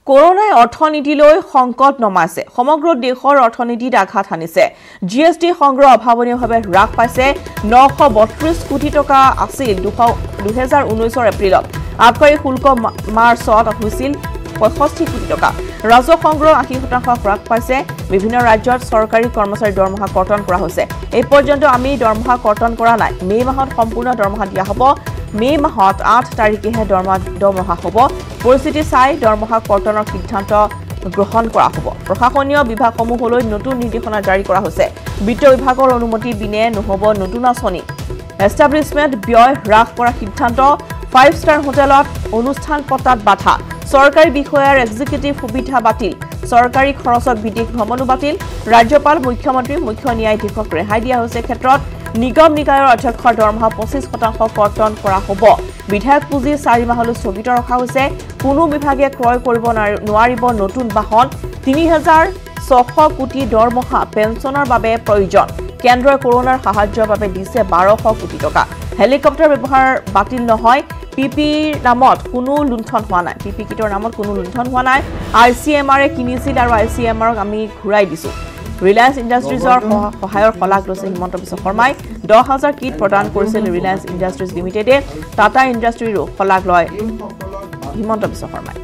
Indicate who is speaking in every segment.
Speaker 1: কৰোনাই অৰ্থনীতিলৈ সংকট নমাইছে সমগ্ৰ দেশৰ অৰ্থনীতিত আঘাত হানিছে জিএসটি সংগ্ৰহ অভাৱনীয়ভাৱে হ্ৰাস পাইছে 932 কোটি টকা আছিল 2019 এপ্ৰিলত আবকাৰী শুল্ক মাৰ্চত হৈছিল 65 কোটি টকা ৰাজহ সংগ্ৰহ 80% হ্ৰাস পাইছে বিভিন্ন ৰাজ্যত চৰকাৰী কৰ্মচাৰী দৰমহা কৰ্তন কৰা হৈছে এই পৰ্যন্ত আমি দৰমহা কৰ্তন কৰা নাই মে মাহত সম্পূৰ্ণ দৰমহা দিয়া হ'ব মে মাহত 8 তাৰিখেহে দৰমহা হ'ব পৰিস্থিতি চাই দৰমহা কৰ্তনৰ সিদ্ধান্ত গ্ৰহণ কৰা হ'ব প্ৰশাসনীয় বিভাগসমূহলৈ নতুন নিৰ্দেশনা জাৰি কৰা হৈছে বিত্ত বিভাগৰ অনুমতি বিনে নহব নতুন আঁচনি এষ্টাব্লিশমেণ্ট ব্যয় হ্ৰাস কৰা সিদ্ধান্ত 5 ষ্টাৰ হোটেলত অনুষ্ঠান পতাত বাধা চৰকাৰী বিষয়াৰ এক্সিকিউটিভ সুবিধা বাতিল চৰকাৰী খৰচত বিদেশ ভ্ৰমণো বাতিল ৰাজ্যপাল মুখ্যমন্ত্ৰী মুখ্য ন্যায়াধীশক ৰেহাই দিয়া হৈছে ক্ষেত্ৰত নিগম নিকায়ৰ অধ্যক্ষৰ দৰমহা 25% কৰ্তন কৰা হ'ব বিধায়ক পুঁজি 4 মাহলৈ স্থগিত ৰখা হৈছে কোনো বিভাগে ক্ৰয় কৰিব নোৱাৰিব নতুন বাহন 3600 কোটি দৰমহা পেঞ্চনৰ বাবে প্ৰয়োজন কেন্দ্ৰই কৰোনাৰ সাহায্যৰ বাবে দিছে 1200 কোটি টকা হেলিকপ্টাৰ ব্যৱহাৰ বাতিল নহয় পিপি নামত কোনো লুণ্ঠন হোৱা নাই পিপি কিটৰ নামত কোনো লুণ্ঠন হোৱা নাই আইসিএমআৰ কিনিছিল আৰু আইসিএমআৰক আমি ঘূৰাই দিছো ৰিলায়েন্স ইণ্ডাষ্ট্ৰিজৰ সহায়ৰ খলাক লৈছে হিমন্ত বিশ্ব শৰ্মাই 10000 কিট প্ৰদান কৰিছিল ৰিলায়েন্স ইণ্ডাষ্ট্ৰিজ লিমিটেডে টাটা ইণ্ডাষ্ট্ৰিৰো খলাক লয় হিমন্ত বিশ্ব শৰ্মাই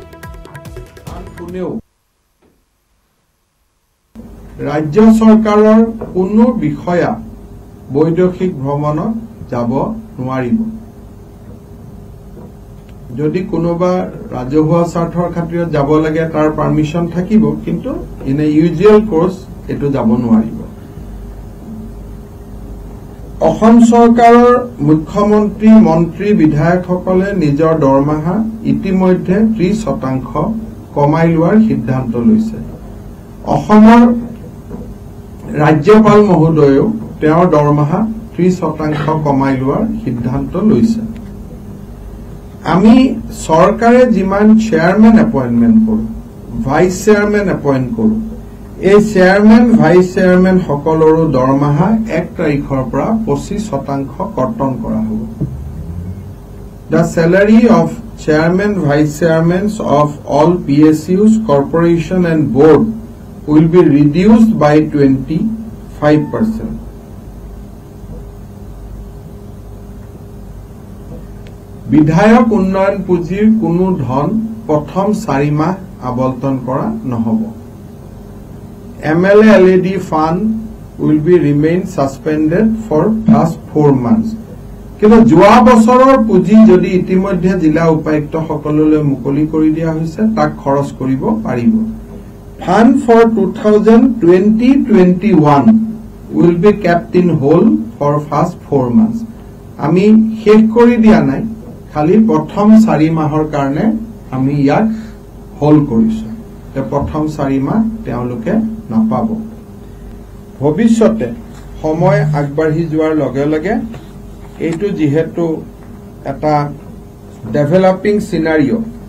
Speaker 2: ৰাজ্য চৰকাৰৰ কোনো বিষয়া বৈদেশিক ভ্ৰমণত যাব নোৱাৰিব যদি কোনোবা ৰাজহুৱা স্বাৰ্থৰ খাতিৰত যাব লাগে তাৰ পাৰমিশন থাকিব কিন্তু ইন এ ইউজুৱেল কোৰ্স এটো যাব নোৱাৰিব অসম চৰকাৰৰ মুখ্যমন্ত্ৰী মন্ত্ৰী বিধায়কসকলে নিজৰ দৰমহা ইতিমধ্যে 30% কমাই লোৱাৰ সিদ্ধান্ত লৈছে অসমৰ ৰাজ্যপাল মহোদয়েও তেওঁৰ দৰমহা 30% কমাই লোৱাৰ সিদ্ধান্ত লৈছে আমি চৰকাৰে যিমান চেয়াৰম্যান এপইন্টমেন্ট কৰো ভাইস চেয়াৰম্যান এপইন্ট কৰো এই চেয়াৰম্যান ভাইস চেয়াৰম্যান সকলৰো দৰমহা 1 তাৰিখৰ পৰা 25% কৰ্তন কৰা হ'ব The salary of chairman vice chairmen of all PSUs corporation and board will be reduced by 25%. বিধায়ক উন্নয়ন পুঁজিৰ কোনো ধন প্ৰথম 4 মাহ আবণ্টন কৰা নহব MLA LED fund will be remain suspended for past 4 months কিন্তু যোৱা বছৰৰ পুঁজি যদি ইতিমধ্যে জিলা উপায়ুক্ত সকললৈ মুকলি কৰি দিয়া হৈছে তাক খৰচ কৰিব পাৰিব Fund for 2020-21 will be kept in hold for first 4 months আমি শেষ কৰি দিয়া নাই খালি প্ৰথম 4 মাহৰ কাৰণে আমি ইয়াক হোল্ড কৰিছো তে প্ৰথম 4 মাহ তেওঁলোকে নাপাব ভৱিষ্যতে সময় আগবাঢ়ি যোৱাৰ লগে লগে এইটো যেহেতু এটা ডেভেলপিং সিনাৰিও